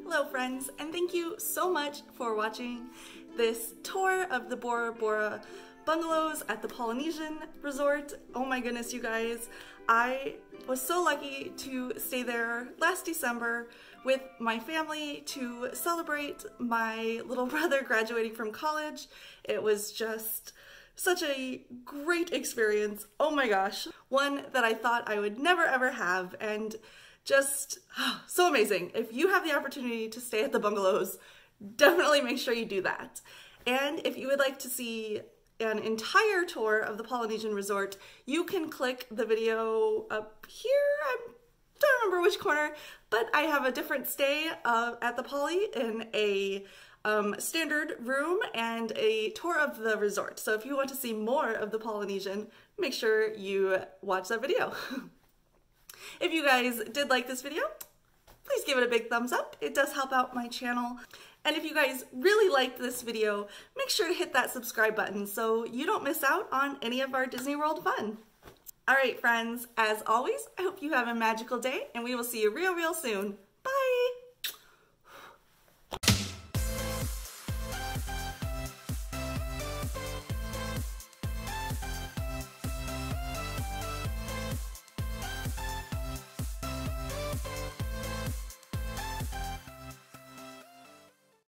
Hello friends, and thank you so much for watching this tour of the Bora Bora Bungalows at the Polynesian Resort. Oh my goodness, you guys. I was so lucky to stay there last December with my family to celebrate my little brother graduating from college. It was just such a great experience. Oh my gosh. One that I thought I would never ever have, and just so amazing. If you have the opportunity to stay at the bungalows, definitely make sure you do that. And if you would like to see an entire tour of the Polynesian Resort, you can click the video up here. I don't remember which corner, but I have a different stay at the Poly in a standard room and a tour of the resort. So if you want to see more of the Polynesian, make sure you watch that video. If you guys did like this video, please give it a big thumbs up. It does help out my channel. And if you guys really liked this video, make sure to hit that subscribe button so you don't miss out on any of our Disney World fun. All right, friends, as always, I hope you have a magical day, and we will see you real soon.